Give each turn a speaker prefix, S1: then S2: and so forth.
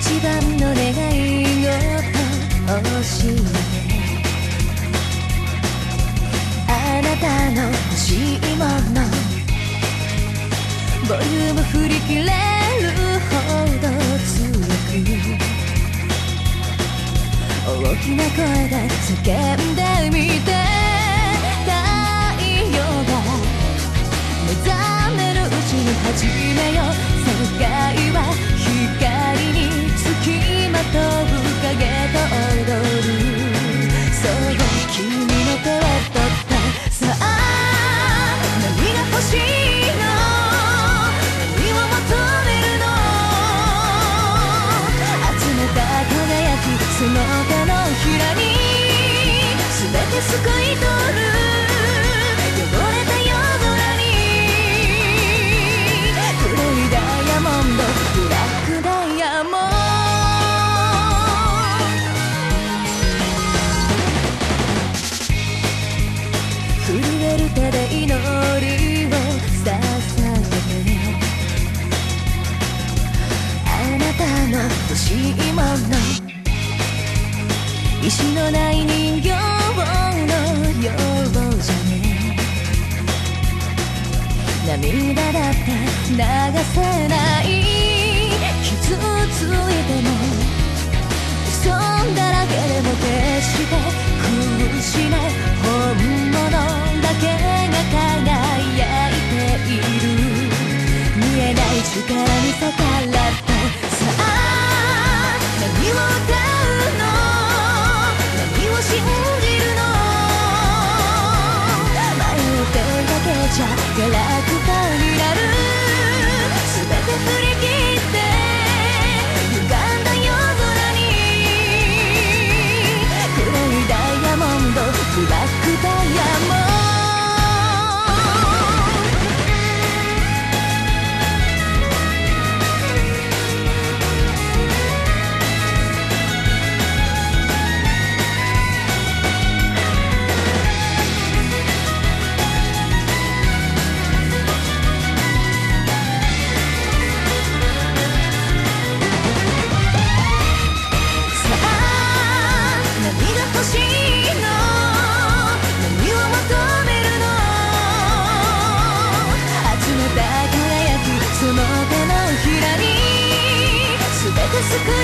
S1: 一番の願い事教えて。あなたの欲しいものボリューム振り切れるほど強く大きな声で叫んでみて。太陽が目覚めるうちに始めよう。世界は光につきまとう影と踊る。そう君の手を取ってさあ何が欲しいの、何を求めるの。集めた輝きその手のひらに全て救い取る。汚れた夜空に黒いダイヤモンドブラックダイヤモンド。震える手で祈りを捧げて。あなたの欲しいもの石のない人形のようじゃね。涙だって流せない。傷ついても嘘だらけでも決して苦しない本物だけが輝いている。見えない力に逆らってさあ何を歌うの、何を信じるの。迷ってだけじゃガラクタになる。全て振り切って歪んだ夜空に黒いダイヤモンドブラックダイヤモンド。救い